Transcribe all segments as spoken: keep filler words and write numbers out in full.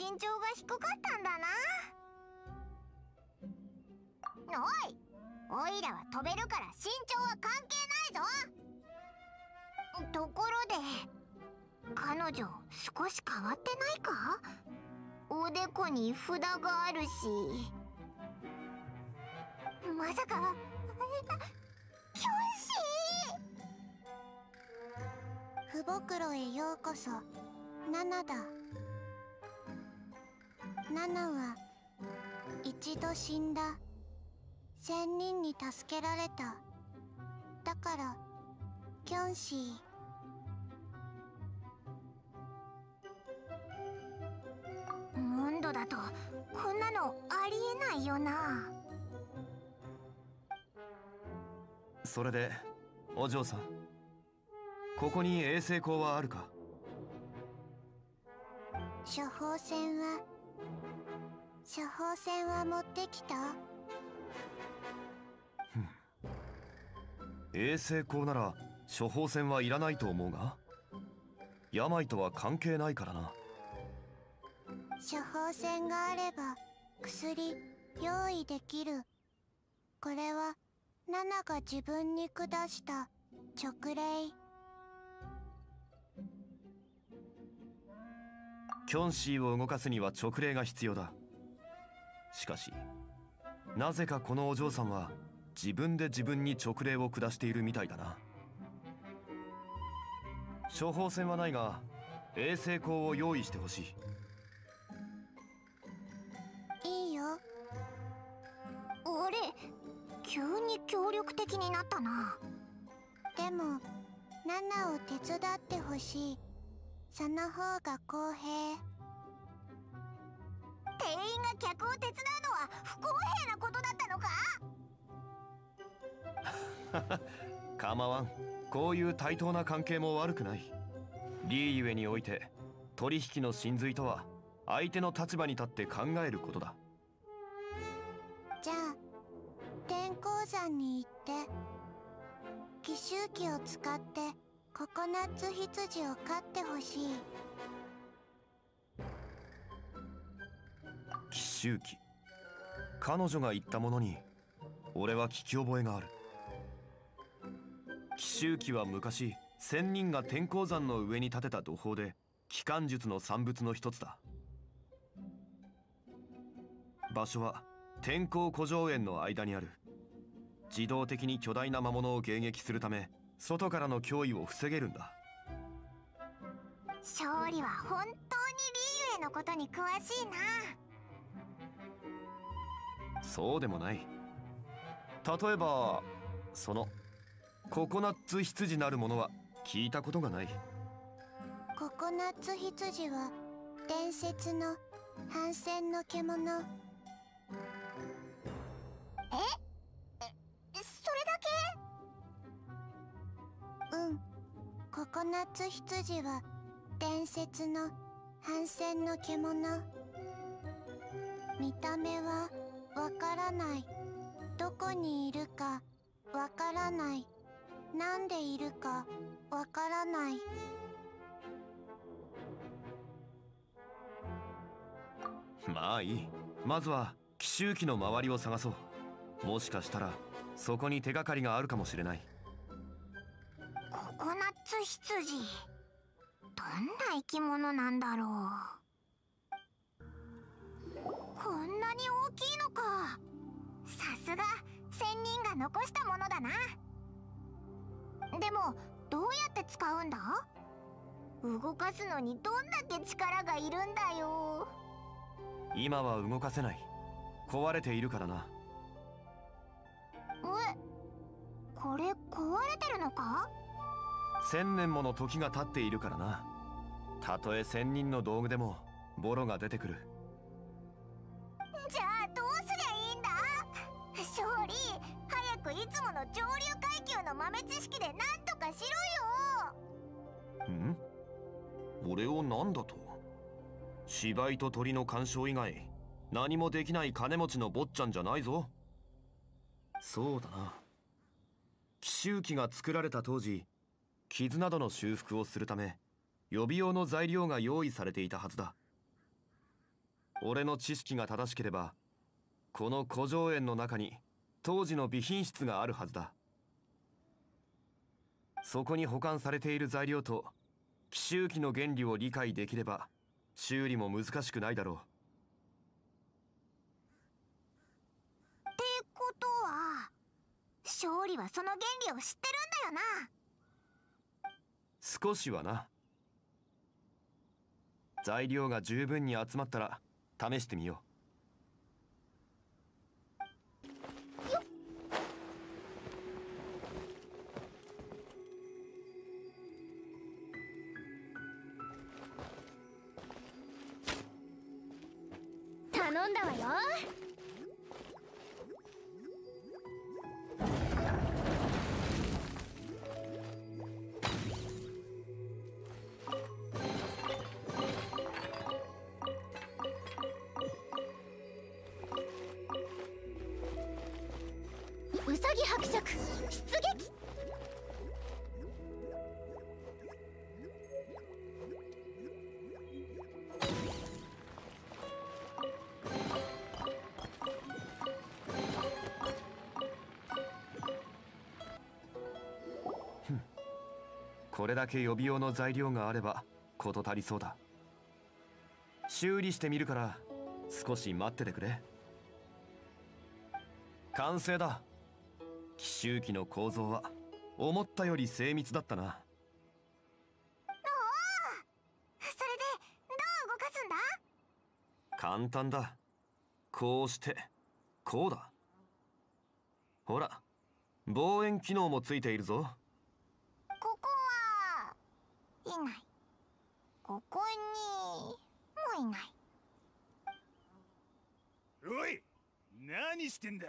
身長が低かったんだな。おい、おいらは飛べるから身長は関係ないぞ。ところで彼女少し変わってないか？おでこに札があるし、まさかキョンシー？ 父袋へようこそ。ナナだ。ナナは一度死んだ。仙人に助けられた。だからキョンシー。 モンドだとこんなのありえないよな。 それでお嬢さん、ここに衛星光はあるか？ 処方箋は処方箋は持ってきた？ 衛星光なら処方箋はいらないと思うが、病とは関係ないからな。 処方箋があれば薬用意できる。これはナナが自分に下した勅令。 キョンシーを動かすには勅令が必要だ。しかしなぜかこのお嬢さんは自分で自分に勅令を下しているみたいだな。処方箋はないが衛星光を用意してほしい。 いいよ。 俺急に協力的になったな。 でもナナを手伝ってほしい。その方が公平。 店員が客を手伝うのは不公平なことだったのか？ 構わん。こういう対等な関係も悪くない。リーゆえにおいて取引の真髄とは相手の立場に立って考えることだ。 じゃあ天候山に行って奇襲機を使ってココナッツ羊を飼ってほしい。 奇襲機。彼女が言ったものに俺は聞き覚えがある。奇襲機は昔仙人が天候山の上に建てた土砲で機関術の産物の一つだ。場所は天候古城園の間にある。自動的に巨大な魔物を迎撃するため外からの脅威を防げるんだ。 勝利は本当にリーユへのことに詳しいな。 そうでもない。例えばそのココナッツ羊なるものは聞いたことがない。 ココナッツ羊は伝説の反戦の獣。 ええそれだけ？ うん。ココナッツ羊は伝説の反戦の獣。見た目はわからない。どこにいるかわからない。なんでいるかわからない。 まあいい。まずは奇襲機の周りを探そう。もしかしたらそこに手がかりがあるかもしれない。 ココナッツ羊、どんな生き物なんだろう。こんなに大きいのか。さすが仙人が残したものだな。でもどうやって使うんだ？動かすのにどんだけ力がいるんだよ。 今は動かせない。壊れているからな。 え、これ壊れてるのか？ 千年もの時が経っているからな。たとえ仙人の道具でもボロが出てくる。 じゃあどうすりゃいいんだ？勝利、早くいつもの上流階級の豆知識で何とかしろよ。 ん？俺を何だと？芝居と鳥の鑑賞以外何もできない金持ちの坊ちゃんじゃないぞ。そうだな。奇襲機が作られた当時、傷などの修復をするため予備用の材料が用意されていたはずだ。 俺の知識が正しければこの古城園の中に当時の備品室があるはずだ。そこに保管されている材料と奇襲機の原理を理解できれば修理も難しくないだろう。ってことは勝利はその原理を知ってるんだよな。 少しはな。材料が十分に集まったら試してみよう。 よっ。頼んだわよ。ウサギ伯爵出撃。 これだけ予備用の材料があれば事足りそうだ。修理してみるから少し待っててくれ。完成だ。奇襲機の構造は思ったより精密だったな。 おお、それでどう動かすんだ？ 簡単だ。こうしてこうだ。ほら、望遠機能もついているぞ。 ここはいない。ここにもいない。 おい、何してんだ。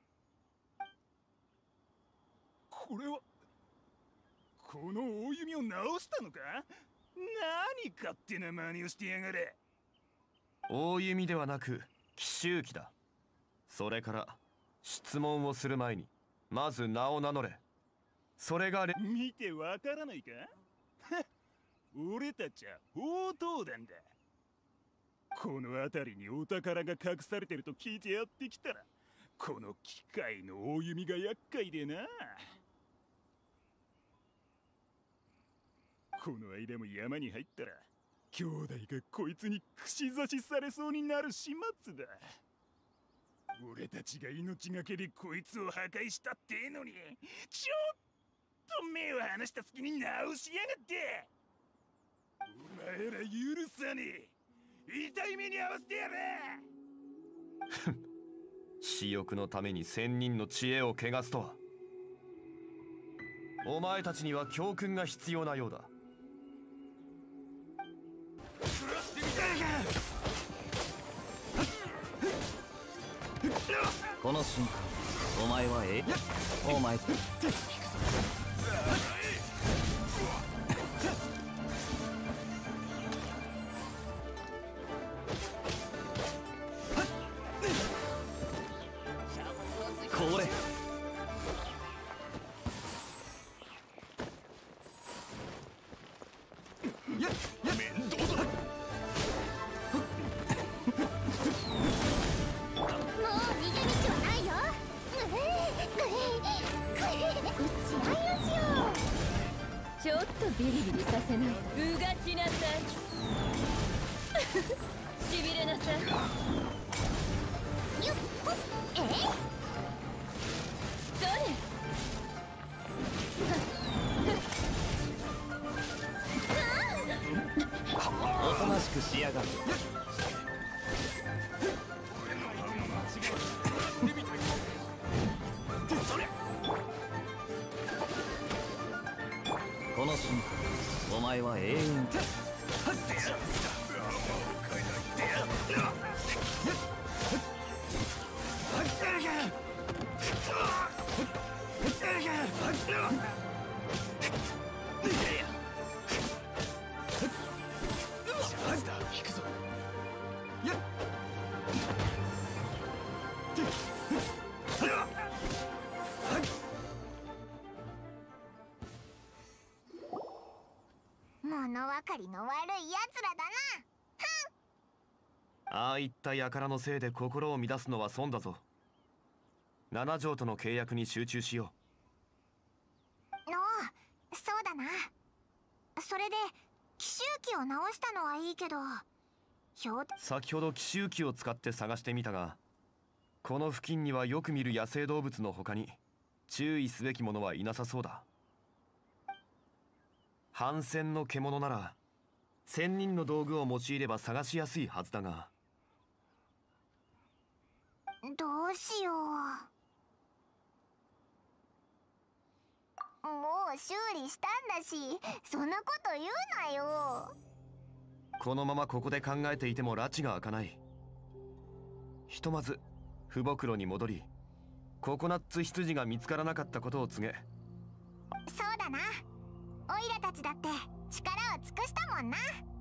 これはこの大弓を直したのか？何勝手な真似をしてやがれ。 大弓ではなく奇襲機だ。それから質問をする前にまず名を名乗れ。それがレ見てわからないか？俺たちは宝刀団だ。この辺りにお宝が隠されてると聞いてやってきたら、この機械の大弓が厄介でな。この間も山に入ったら兄弟がこいつに串刺しされそうになる始末だ。俺たちが命がけでこいつを破壊したってえのに、ちょっと目を離した隙に直しやがって。お前ら許さねえ。痛い目に遭わせてやれ。 私欲のために千人の知恵を汚すとは。お前たちには教訓が必要なようだ。 この瞬間、お前はえお前これ面倒だ。 ちょっとビリビリさせないうがちなさい。しびれなさい。 よっほっ。えい。 それ。 おとなしくしやがる。この瞬間、お前は永遠と物分かりの悪いやつらだな。 ああいった輩のせいで心を乱すのは損だぞ。七条との契約に集中しよおう、そうだな。それで奇襲機を直したのはいいけど、ひょうう。先ほど奇襲機を使って探してみたが、この付近にはよく見る野生動物の他に注意すべきものはいなさそうだ。反戦の獣なら千人の道具を用いれば探しやすいはずだが。 どうしよう。もう修理したんだし、そんなこと言うなよ。 このままここで考えていても拉致が開かない。ひとまず父母に戻り、ココナッツ羊が見つからなかったことを告げ。 そうだな。オイラたちだって力を尽くしたもんな。